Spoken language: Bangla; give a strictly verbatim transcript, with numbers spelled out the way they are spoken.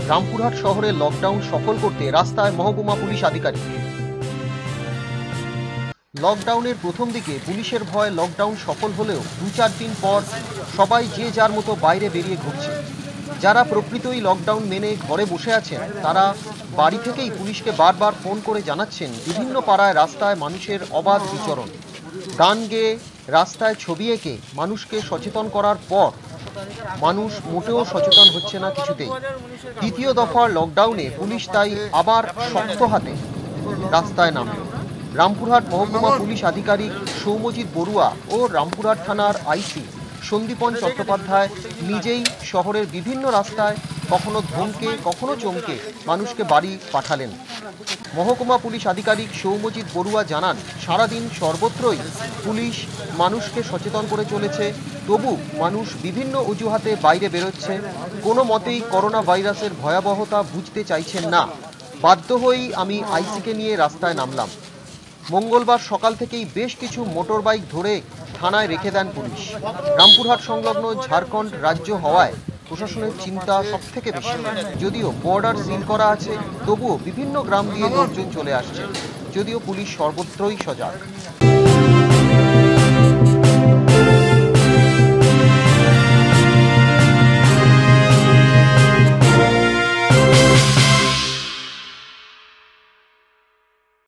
রামপুরহাট শহরে লকডাউন সফল করতে রাস্তায় মহকুমা পুলিশ আধিকারিক। লকডাউনের প্রথম দিকে পুলিশের ভয় লকডাউন সফল হলেও দু চার দিন পর সবাই যে যার মতো বাইরে বেরিয়ে ঘুরছে। যারা প্রকৃতই লকডাউন মেনে ঘরে বসে আছেন তারা বাড়ি থেকেই পুলিশকে বারবার ফোন করে জানাচ্ছেন বিভিন্ন পাড়ায় রাস্তায় মানুষের অবাধ বিচরণ। গান গেয়ে রাস্তায় ছবি এঁকে মানুষকে সচেতন করার পর মানুষ মোটেও সচেতন হচ্ছে না কিছুতেই। দ্বিতীয় দফার লকডাউনে পুলিশ তাই আবার শক্ত হাতে রাস্তায় নামল। রামপুরহাট মহকুমা পুলিশ আধিকারিক সৌম্যজিৎ বড়ুয়া ও রামপুরহাট থানার আইসি সন্দীপন চট্টোপাধ্যায় নিজেই শহরের বিভিন্ন রাস্তায় কখনো ধমকে কখনো চমকে মানুষকে বাড়ি পাঠালেন। মহকুমা পুলিশ আধিকারিক সৌম্যজিৎ বড়ুয়া জানান, সারাদিন সর্বত্রই পুলিশ মানুষকে সচেতন করে চলেছে, তবু মানুষ বিভিন্ন অজুহাতে বাইরে বেরোচ্ছে। কোনো মতেই করোনা ভাইরাসের ভয়াবহতা বুঝতে চাইছেন না। বাধ্য হয়েই আমি আইসিকে নিয়ে রাস্তায় নামলাম। মঙ্গলবার সকাল থেকেই বেশ কিছু মোটর বাইক ধরে থানায় রেখে দেন পুলিশ। রামপুরহাট সংলগ্ন ঝাড়খণ্ড রাজ্য হওয়ায় প্রশাসনের চিন্তা সব থেকে বেশি। যদিও বর্ডার সিল করা আছে, তবুও বিভিন্ন গ্রাম দিয়ে লোকজন চলে আসছে, যদিও পুলিশ সর্বত্রই সজাগ।